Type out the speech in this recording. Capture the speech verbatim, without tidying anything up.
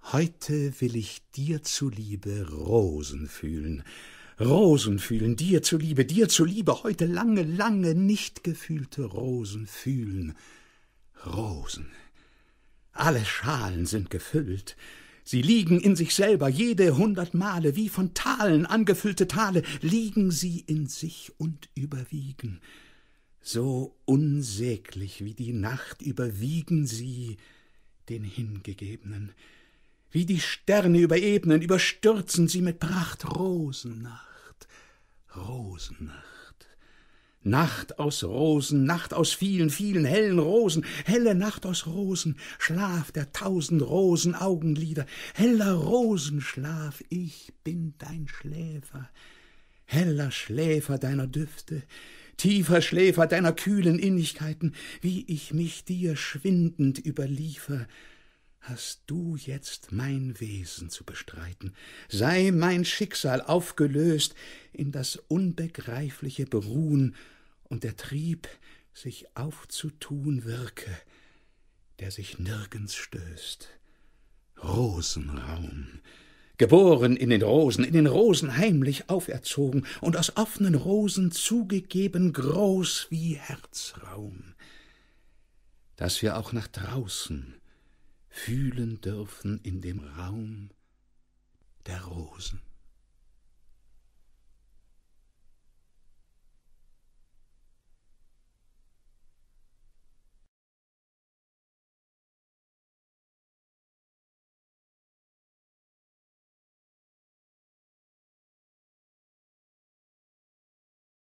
Heute will ich dir zuliebe Rosen fühlen, Rosen fühlen, dir zuliebe, dir zuliebe, heute lange, lange nicht gefühlte Rosen fühlen. Rosen. Alle Schalen sind gefüllt, sie liegen in sich selber, jede hundert Male, wie von Talen angefüllte Tale, liegen sie in sich und überwiegen. So unsäglich wie die Nacht überwiegen sie den Hingegebenen. Wie die Sterne über Ebenen überstürzen sie mit Pracht. Rosennacht, Rosennacht, Nacht aus Rosen, Nacht aus vielen, vielen hellen Rosen, helle Nacht aus Rosen, Schlaf der tausend Rosen Augenlider, heller Rosenschlaf, ich bin dein Schläfer, heller Schläfer deiner Düfte, tiefer Schläfer deiner kühlen Innigkeiten, wie ich mich dir schwindend überliefer. Hast du jetzt mein Wesen zu bestreiten, sei mein Schicksal aufgelöst in das unbegreifliche Beruhen, und der Trieb, sich aufzutun, wirke, der sich nirgends stößt. Rosenraum, geboren in den Rosen, in den Rosen heimlich auferzogen und aus offenen Rosen zugegeben, groß wie Herzraum, dass wir auch nach draußen fühlen dürfen in dem Raum der Rosen.